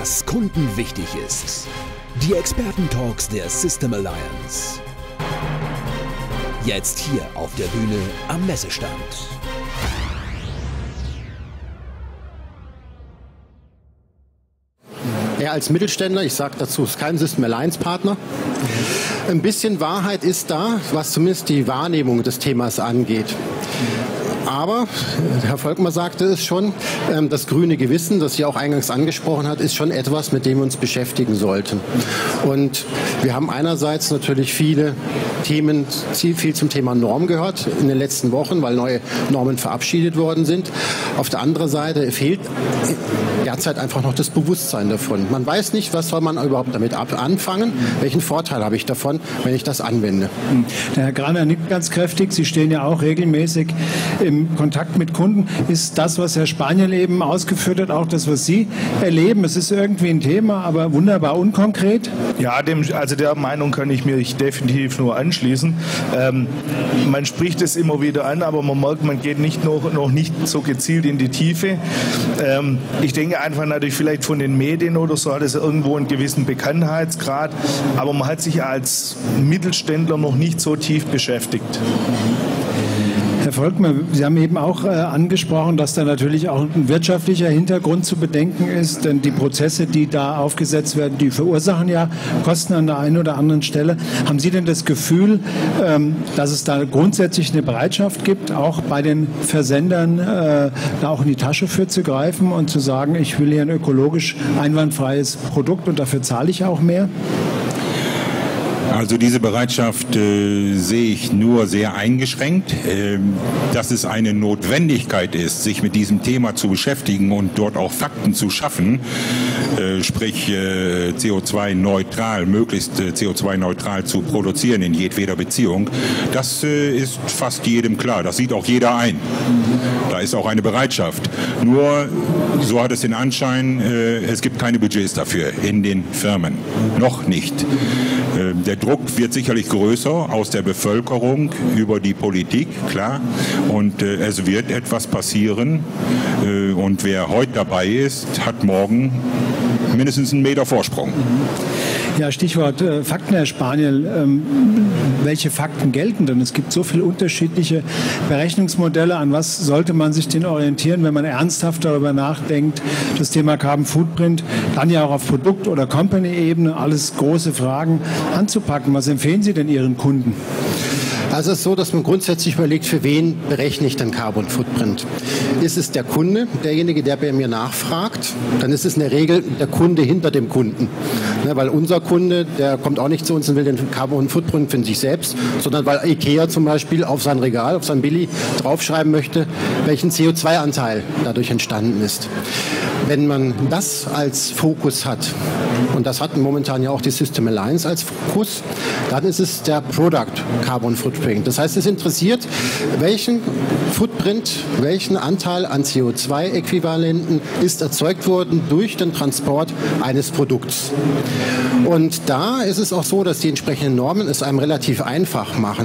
was Kunden wichtig ist. Die Experten-Talks der System Alliance. Jetzt hier auf der Bühne am Messestand. Er als Mittelständler, ich sage dazu, ist kein System Alliance Partner. Ein bisschen Wahrheit ist da, was zumindest die Wahrnehmung des Themas angeht. Aber, Herr Volkmar sagte es schon, das grüne Gewissen, das Sie auch eingangs angesprochen hat, ist schon etwas, mit dem wir uns beschäftigen sollten. Und wir haben einerseits natürlich viele Themen, viel zum Thema Norm gehört in den letzten Wochen, weil neue Normen verabschiedet worden sind. Auf der anderen Seite fehlt derzeit einfach noch das Bewusstsein davon. Man weiß nicht, was soll man überhaupt damit anfangen, welchen Vorteil habe ich davon, wenn ich das anwende. Der Herr Graner nickt ganz kräftig. Sie stehen ja auch regelmäßig im Kontakt mit Kunden. Ist das, was Herr Spaniel eben ausgeführt hat, auch das, was Sie erleben? Es ist irgendwie ein Thema, aber wunderbar unkonkret? Ja, der Meinung kann ich mich definitiv nur anschließen. Man spricht es immer wieder an, aber man merkt, man geht noch nicht so gezielt in die Tiefe. Ich denke einfach natürlich vielleicht von den Medien oder so hat es irgendwo einen gewissen Bekanntheitsgrad, aber man hat sich als Mittelständler noch nicht so tief beschäftigt. Herr Volkmar, Sie haben eben auch angesprochen, dass da natürlich auch ein wirtschaftlicher Hintergrund zu bedenken ist, denn die Prozesse, die da aufgesetzt werden, die verursachen ja Kosten an der einen oder anderen Stelle. Haben Sie denn das Gefühl, dass es da grundsätzlich eine Bereitschaft gibt, auch bei den Versendern da auch in die Tasche für zu greifen und zu sagen, ich will hier ein ökologisch einwandfreies Produkt und dafür zahle ich auch mehr? Also diese Bereitschaft sehe ich nur sehr eingeschränkt. Dass es eine Notwendigkeit ist, sich mit diesem Thema zu beschäftigen und dort auch Fakten zu schaffen, sprich CO2-neutral, möglichst CO2-neutral zu produzieren in jedweder Beziehung, das ist fast jedem klar. Das sieht auch jeder ein. Da ist auch eine Bereitschaft. Nur, so hat es den Anschein, es gibt keine Budgets dafür in den Firmen. Noch nicht. Der Druck wird sicherlich größer aus der Bevölkerung über die Politik, klar. Und es wird etwas passieren. Und wer heute dabei ist, hat morgen mindestens einen Meter Vorsprung. Ja, Stichwort Fakten, Herr Spaniel. Welche Fakten gelten denn? Es gibt so viele unterschiedliche Berechnungsmodelle. An was sollte man sich denn orientieren, wenn man ernsthaft darüber nachdenkt, das Thema Carbon Footprint dann ja auch auf Produkt- oder Company-Ebene, alles große Fragen anzupacken? Was empfehlen Sie denn Ihren Kunden? Also es ist so, dass man grundsätzlich überlegt, für wen berechne ich den Carbon Footprint. Ist es der Kunde, derjenige, der bei mir nachfragt, dann ist es in der Regel der Kunde hinter dem Kunden. Ne, weil unser Kunde, der kommt auch nicht zu uns und will den Carbon Footprint für sich selbst, sondern weil IKEA zum Beispiel auf sein Regal, auf sein Billy draufschreiben möchte, welchen CO2-Anteil dadurch entstanden ist. Wenn man das als Fokus hat, und das hat momentan ja auch die System Alliance als Fokus, dann ist es der Product Carbon Footprint. Das heißt, es interessiert, welchen Footprint, welchen Anteil an CO2-Äquivalenten ist erzeugt worden durch den Transport eines Produkts. Und da ist es auch so, dass die entsprechenden Normen es einem relativ einfach machen.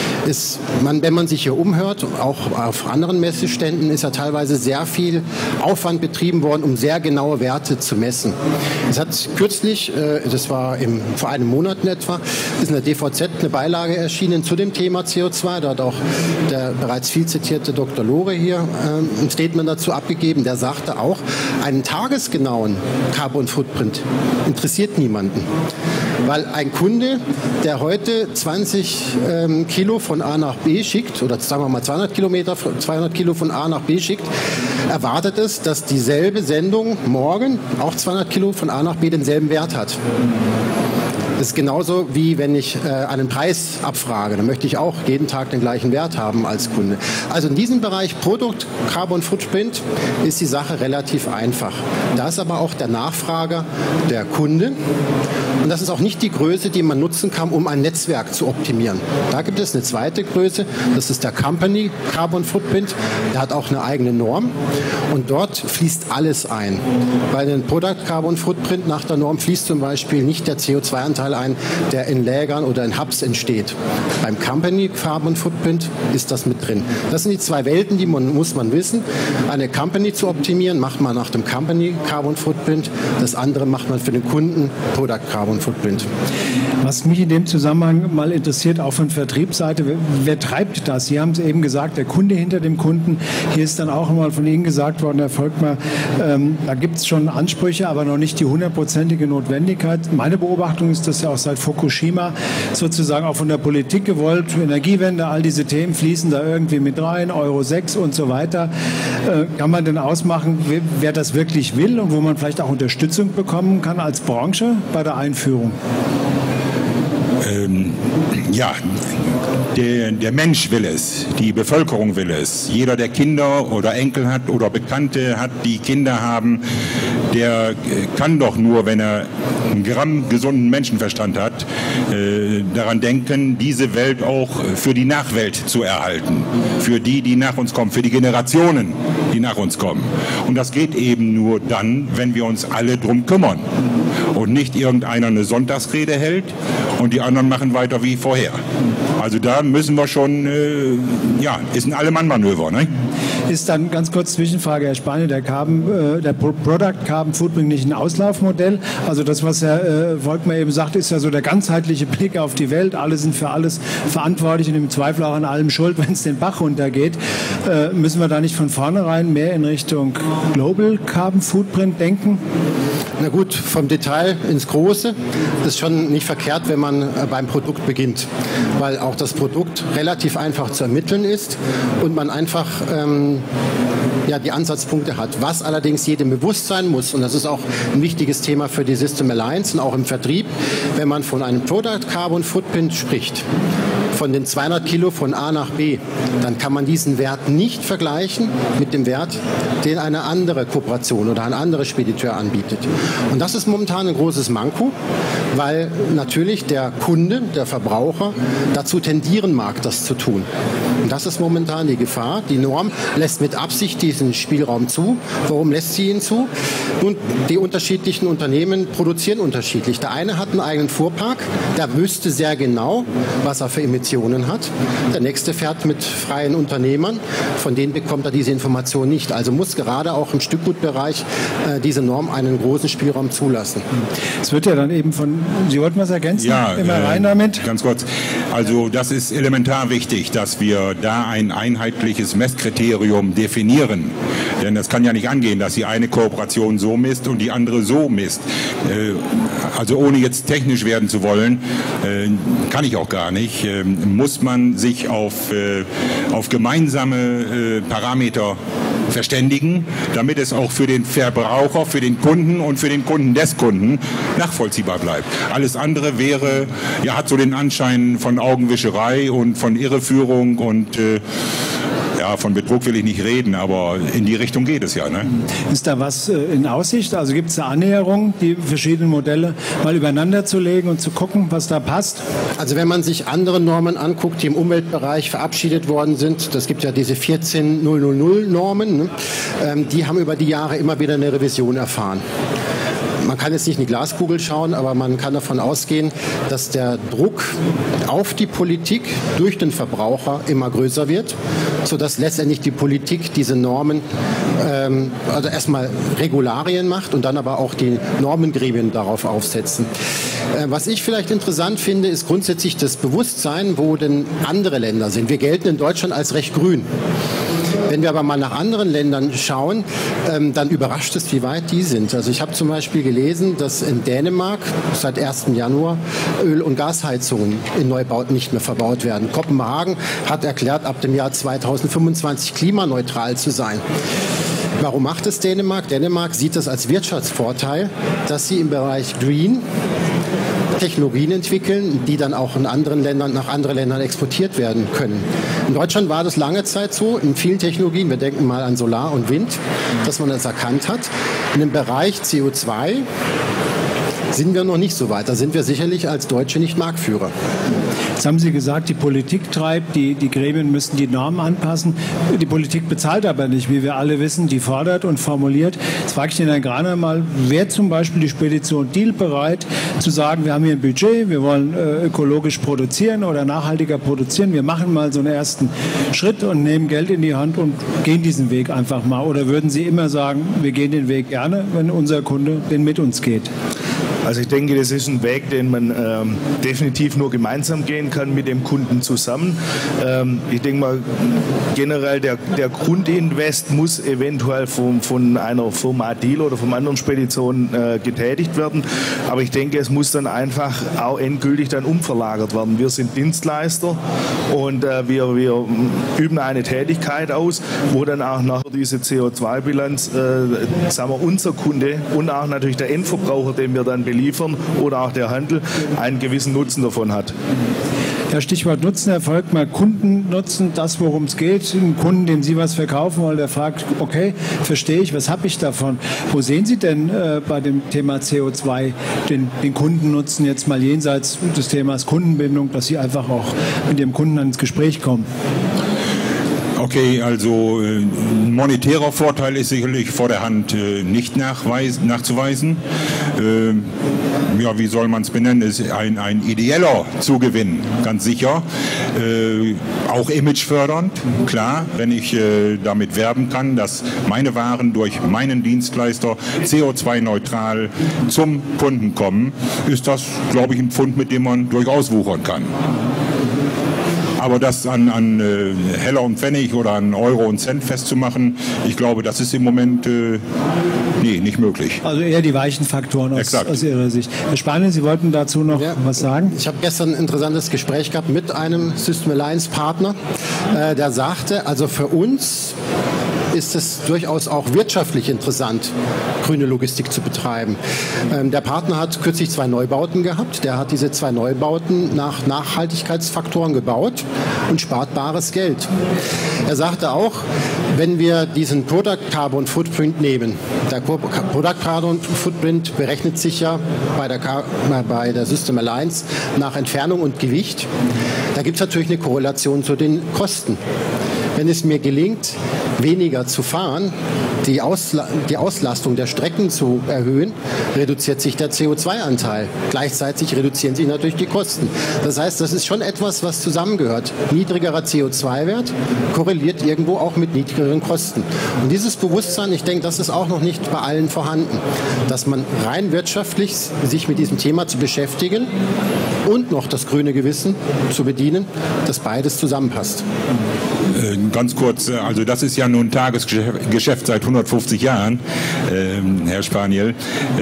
Wenn man sich hier umhört, auch auf anderen Messeständen, ist ja teilweise sehr viel Aufwand betrieben worden, um sehr genaue Werte zu messen. Es hat kürzlich, das war vor einem Monat in etwa, ist in der DVZ eine Beilage erschienen zu dem Thema CO2. Da hat auch der bereits viel zitierte Dr. Lohre hier ein Statement dazu abgegeben. Der sagte auch, einen tagesgenauen Carbon Footprint interessiert niemanden. Weil ein Kunde, der heute 20 Kilo von A nach B schickt, oder sagen wir mal 200 Kilo von A nach B schickt, erwartet es, dass dieselbe Sendung morgen auch 200 Kilo von A nach B denselben Wert hat. Das ist genauso wie wenn ich einen Preis abfrage. Dann möchte ich auch jeden Tag den gleichen Wert haben als Kunde. Also in diesem Bereich Produkt Carbon Footprint ist die Sache relativ einfach. Da ist aber auch der Nachfrager der Kunde. Und das ist auch nicht die Größe, die man nutzen kann, um ein Netzwerk zu optimieren. Da gibt es eine zweite Größe, das ist der Company Carbon Footprint. Der hat auch eine eigene Norm und dort fließt alles ein. Bei den Product Carbon Footprint nach der Norm fließt zum Beispiel nicht der CO2-Anteil ein, der in Lägern oder in Hubs entsteht. Beim Company Carbon Footprint ist das mit drin. Das sind die zwei Welten, die muss man wissen. Eine Company zu optimieren, macht man nach dem Company Carbon Footprint. Das andere macht man für den Kunden Product Carbon Footprint. Was mich in dem Zusammenhang mal interessiert, auch von Vertriebsseite, wer treibt das? Sie haben es eben gesagt, der Kunde hinter dem Kunden. Hier ist dann auch einmal von Ihnen gesagt worden, Herr Volkmar, da gibt es schon Ansprüche, aber noch nicht die 100%ige Notwendigkeit. Meine Beobachtung ist, dass ja auch seit Fukushima sozusagen auch von der Politik gewollt, Energiewende, all diese Themen fließen da irgendwie mit rein, Euro 6 und so weiter. Kann man denn ausmachen, wer das wirklich will und wo man vielleicht auch Unterstützung bekommen kann als Branche bei der Einführung? Ja, der Mensch will es, die Bevölkerung will es. Jeder, der Kinder oder Enkel hat oder Bekannte hat, die Kinder haben, der kann doch nur, wenn er einen Gramm gesunden Menschenverstand hat, daran denken, diese Welt auch für die Nachwelt zu erhalten. Für die nach uns kommen, für die Generationen, die nach uns kommen. Und das geht eben nur dann, wenn wir uns alle drum kümmern. Und nicht irgendeiner eine Sonntagsrede hält und die anderen machen weiter wie vorher. Also da müssen wir schon, ist ein Alle-Mann-Manöver. Ne? Ist dann, ganz kurz Zwischenfrage, Herr Spanier, der Product Carbon Footprint nicht ein Auslaufmodell? Also das, was Herr Volkmar eben sagt, ist ja so der ganzheitliche Blick auf die Welt. Alle sind für alles verantwortlich und im Zweifel auch an allem schuld, wenn es den Bach runtergeht. Müssen wir da nicht von vornherein mehr in Richtung Global Carbon Footprint denken? Na gut, vom Detail ins Große. Das ist schon nicht verkehrt, wenn man beim Produkt beginnt, weil auch das Produkt relativ einfach zu ermitteln ist und man einfach die Ansatzpunkte hat. Was allerdings jedem bewusst sein muss, und das ist auch ein wichtiges Thema für die System Alliance und auch im Vertrieb, wenn man von einem Product Carbon Footprint spricht, von den 200 Kilo von A nach B, dann kann man diesen Wert nicht vergleichen mit dem Wert, den eine andere Kooperation oder ein anderer Spediteur anbietet. Und das ist momentan ein großes Manko, weil natürlich der Kunde, der Verbraucher, dazu tendieren mag, das zu tun. Und das ist momentan die Gefahr. Die Norm lässt mit Absicht diesen Spielraum zu. Warum lässt sie ihn zu? Nun, die unterschiedlichen Unternehmen produzieren unterschiedlich. Der eine hat einen eigenen Fuhrpark, der wüsste sehr genau, was er für Emissionen hat. Der nächste fährt mit freien Unternehmern, von denen bekommt er diese Information nicht. Also muss gerade auch im Stückgutbereich diese Norm einen großen Spielraum zulassen. Es wird ja dann eben Sie wollten was ergänzen? Ja, immer rein damit. Ganz kurz. Also das ist elementar wichtig, dass wir da ein einheitliches Messkriterium definieren. Denn es kann ja nicht angehen, dass die eine Kooperation so misst und die andere so misst. Also ohne jetzt technisch werden zu wollen, kann ich auch gar nicht, muss man sich auf gemeinsame Parameter verständigen, damit es auch für den Verbraucher, für den Kunden und für den Kunden des Kunden nachvollziehbar bleibt. Alles andere hat so den Anschein von Augenwischerei und von Irreführung und von Betrug will ich nicht reden, aber in die Richtung geht es ja. Ne? Ist da was in Aussicht? Also gibt es eine Annäherung, die verschiedenen Modelle mal übereinander zu legen und zu gucken, was da passt? Also wenn man sich andere Normen anguckt, die im Umweltbereich verabschiedet worden sind, das gibt ja diese 14000 Normen, ne? Die haben über die Jahre immer wieder eine Revision erfahren. Man kann jetzt nicht in die Glaskugel schauen, aber man kann davon ausgehen, dass der Druck auf die Politik durch den Verbraucher immer größer wird, sodass letztendlich die Politik diese Normen, also erstmal Regularien macht und dann aber auch die Normengremien darauf aufsetzen. Was ich vielleicht interessant finde, ist grundsätzlich das Bewusstsein, wo denn andere Länder sind. Wir gelten in Deutschland als recht grün. Wenn wir aber mal nach anderen Ländern schauen, dann überrascht es, wie weit die sind. Also ich habe zum Beispiel gelesen, dass in Dänemark seit 1. Januar Öl- und Gasheizungen in Neubauten nicht mehr verbaut werden. Kopenhagen hat erklärt, ab dem Jahr 2025 klimaneutral zu sein. Warum macht es Dänemark? Dänemark sieht es als Wirtschaftsvorteil, dass sie im Bereich Green Technologien entwickeln, die dann auch in anderen Ländern, nach anderen Ländern exportiert werden können. In Deutschland war das lange Zeit so, in vielen Technologien, wir denken mal an Solar und Wind, dass man das erkannt hat. In dem Bereich CO2 sind wir noch nicht so weit. Da sind wir sicherlich als Deutsche nicht Marktführer. Jetzt haben Sie gesagt, die Politik treibt, die Gremien müssen die Normen anpassen. Die Politik bezahlt aber nicht, wie wir alle wissen, die fordert und formuliert. Jetzt frage ich den Herrn Graner mal, wäre zum Beispiel die Spedition Diehl bereit zu sagen, wir haben hier ein Budget, wir wollen ökologisch produzieren oder nachhaltiger produzieren, wir machen mal so einen ersten Schritt und nehmen Geld in die Hand und gehen diesen Weg einfach mal? Oder würden Sie immer sagen, wir gehen den Weg gerne, wenn unser Kunde den mit uns geht? Also ich denke, das ist ein Weg, den man definitiv nur gemeinsam gehen kann mit dem Kunden zusammen. Ich denke mal, generell der Grundinvest muss eventuell von einer Firma Diehl oder von anderen Speditionen getätigt werden. Aber ich denke, es muss dann einfach auch endgültig dann umverlagert werden. Wir sind Dienstleister und wir üben eine Tätigkeit aus, wo dann auch nachher diese CO2-Bilanz, sagen wir, unser Kunde und auch natürlich der Endverbraucher, den wir dann beliefern, oder auch der Handel, einen gewissen Nutzen davon hat. Ja, Stichwort Nutzen, Herr Volkmar, Kundennutzen, das, worum es geht. Ein Kunden, dem Sie was verkaufen wollen, der fragt, okay, verstehe ich, was habe ich davon? Wo sehen Sie denn bei dem Thema CO2 den Kundennutzen jetzt mal jenseits des Themas Kundenbindung, dass Sie einfach auch mit Ihrem Kunden ins Gespräch kommen? Okay, also ein monetärer Vorteil ist sicherlich vor der Hand nicht nachzuweisen. Ja, wie soll man es benennen? Es ist ein ideeller Zugewinn, ganz sicher. Auch imagefördernd, klar, wenn ich damit werben kann, dass meine Waren durch meinen Dienstleister CO2-neutral zum Kunden kommen, ist das, glaube ich, ein Pfund, mit dem man durchaus wuchern kann. Aber das an Heller und Pfennig oder an Euro und Cent festzumachen, ich glaube, das ist im Moment nicht möglich. Also eher die weichen Faktoren aus Ihrer Sicht. Herr Spanien, Sie wollten dazu noch was sagen? Ich habe gestern ein interessantes Gespräch gehabt mit einem System Alliance Partner, der sagte, also für uns ist es durchaus auch wirtschaftlich interessant, grüne Logistik zu betreiben. Der Partner hat kürzlich 2 Neubauten gehabt. Der hat diese 2 Neubauten nach Nachhaltigkeitsfaktoren gebaut und spart bares Geld. Er sagte auch, wenn wir diesen Product Carbon Footprint nehmen, der Product Carbon Footprint berechnet sich ja bei der System Alliance nach Entfernung und Gewicht. Da gibt es natürlich eine Korrelation zu den Kosten. Wenn es mir gelingt, weniger zu fahren, die Auslastung der Strecken zu erhöhen, reduziert sich der CO2-Anteil. Gleichzeitig reduzieren sich natürlich die Kosten. Das heißt, das ist schon etwas, was zusammengehört. Niedrigerer CO2-Wert korreliert irgendwo auch mit niedrigeren Kosten. Und dieses Bewusstsein, ich denke, das ist auch noch nicht bei allen vorhanden, dass man rein wirtschaftlich sich mit diesem Thema zu beschäftigen und noch das grüne Gewissen zu bedienen, dass beides zusammenpasst. Ganz kurz, also das ist ja nun Tagesgeschäft seit 150 Jahren, Herr Spaniel.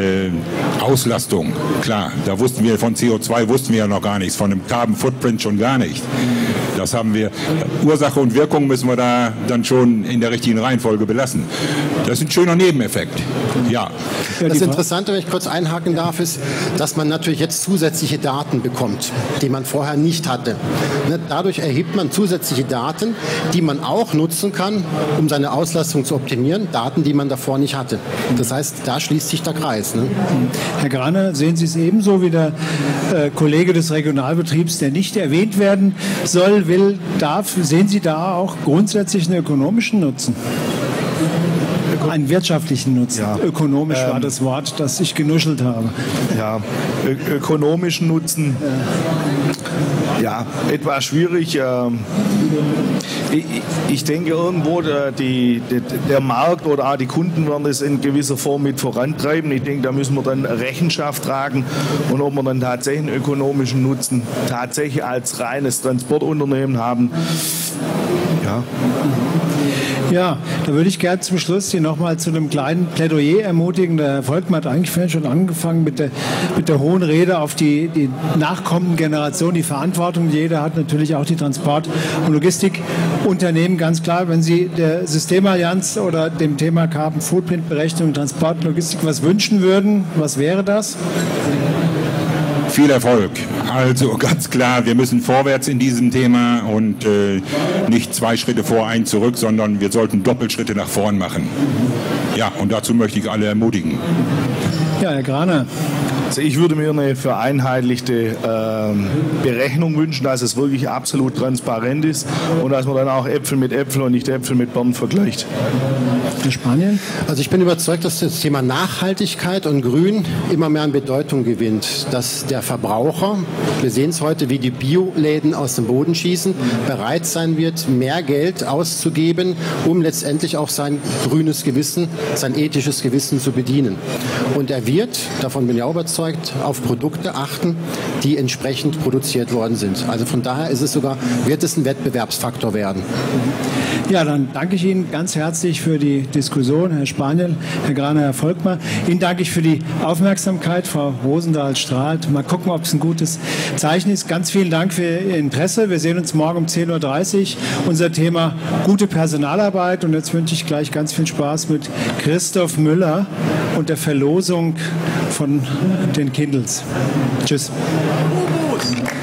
Auslastung, klar, da wussten wir von CO2 ja noch gar nichts, von dem Carbon Footprint schon gar nicht. Das haben wir, Ursache und Wirkung müssen wir da dann schon in der richtigen Reihenfolge belassen. Das ist ein schöner Nebeneffekt, ja. Das Interessante, wenn ich kurz einhaken darf, ist, dass man natürlich jetzt zusätzliche Daten bekommt, die man vorher nicht hatte. Dadurch erhebt man zusätzliche Daten, die man auch nutzen kann, um seine Auslastung zu optimieren, Daten, die man davor nicht hatte. Das heißt, da schließt sich der Kreis. Ne? Herr Graner, sehen Sie es ebenso wie der Kollege des Regionalbetriebs, der nicht erwähnt werden soll, darf? Sehen Sie da auch grundsätzlich einen ökonomischen Nutzen? Einen wirtschaftlichen Nutzen. Ja. Ökonomisch war das Wort, das ich genuschelt habe. Ja, ökonomischen Nutzen. Ja, etwas schwierig. Ich denke irgendwo, der Markt oder auch die Kunden werden das in gewisser Form mit vorantreiben. Ich denke, da müssen wir dann Rechenschaft tragen und ob wir dann tatsächlich einen ökonomischen Nutzen tatsächlich als reines Transportunternehmen haben. Ja. Ja, da würde ich gerne zum Schluss Sie noch mal zu einem kleinen Plädoyer ermutigen. Der Herr Volkmar hat eigentlich vorhin schon angefangen mit der hohen Rede auf die nachkommenden Generationen, die Verantwortung, die jeder hat, natürlich auch die Transport- und Logistikunternehmen. Ganz klar, wenn Sie der Systemallianz oder dem Thema Carbon Footprint Berechnung, Transport und Logistik was wünschen würden, was wäre das? Viel Erfolg. Also ganz klar, wir müssen vorwärts in diesem Thema und nicht 2 Schritte vor, 1 zurück, sondern wir sollten Doppelschritte nach vorn machen. Ja, und dazu möchte ich alle ermutigen. Ja, Herr Graner, Also ich würde mir eine vereinheitlichte Berechnung wünschen, dass es wirklich absolut transparent ist und dass man dann auch Äpfel mit Äpfel und nicht Äpfel mit Birnen vergleicht. In Spanien? Also ich bin überzeugt, dass das Thema Nachhaltigkeit und Grün immer mehr an Bedeutung gewinnt. Dass der Verbraucher, wir sehen es heute, wie die Bioläden aus dem Boden schießen, bereit sein wird, mehr Geld auszugeben, um letztendlich auch sein grünes Gewissen, sein ethisches Gewissen zu bedienen. Und er wird, davon bin ich auch überzeugt, auf Produkte achten, die entsprechend produziert worden sind. Also von daher wird es ein Wettbewerbsfaktor werden. Ja, dann danke ich Ihnen ganz herzlich für die Diskussion, Herr Spaniel, Herr Graner, Herr Volkmar. Ihnen danke ich für die Aufmerksamkeit, Frau Rosendahl strahlt. Mal gucken, ob es ein gutes Zeichen ist. Ganz vielen Dank für Ihr Interesse. Wir sehen uns morgen um 10.30 Uhr. Unser Thema gute Personalarbeit. Und jetzt wünsche ich gleich ganz viel Spaß mit Christoph Müller und der Verlosung von den Kindles. Tschüss.